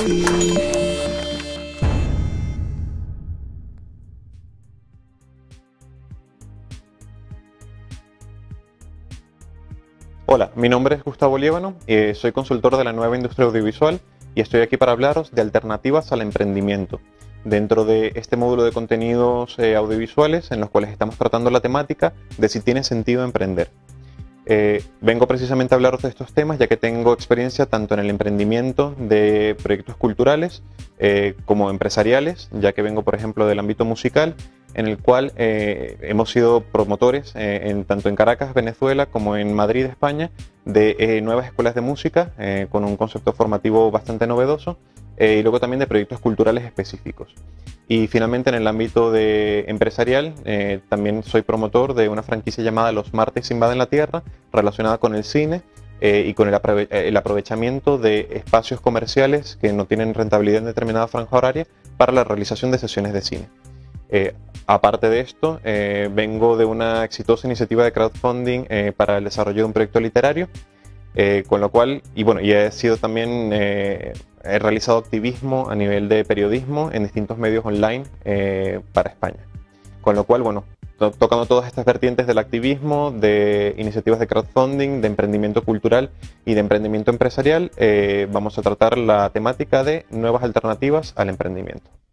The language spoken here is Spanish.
Hola, mi nombre es Gustavo Liébano, soy consultor de la nueva industria audiovisual y estoy aquí para hablaros de alternativas al emprendimiento. Dentro de este módulo de contenidos audiovisuales en los cuales estamos tratando la temática de si tiene sentido emprender. Vengo precisamente a hablaros de estos temas ya que tengo experiencia tanto en el emprendimiento de proyectos culturales como empresariales, ya que vengo por ejemplo del ámbito musical, en el cual hemos sido promotores tanto en Caracas, Venezuela, como en Madrid, España, de nuevas escuelas de música con un concepto formativo bastante novedoso y luego también de proyectos culturales específicos. Y finalmente en el ámbito empresarial también soy promotor de una franquicia llamada Los Martes Invaden la Tierra, relacionada con el cine y con el aprovechamiento de espacios comerciales que no tienen rentabilidad en determinada franja horaria para la realización de sesiones de cine. Aparte de esto, vengo de una exitosa iniciativa de crowdfunding para el desarrollo de un proyecto literario, con lo cual, y he sido también, he realizado activismo a nivel de periodismo en distintos medios online para España. Con lo cual, tocando todas estas vertientes del activismo, de iniciativas de crowdfunding, de emprendimiento cultural y de emprendimiento empresarial, vamos a tratar la temática de nuevas alternativas al emprendimiento.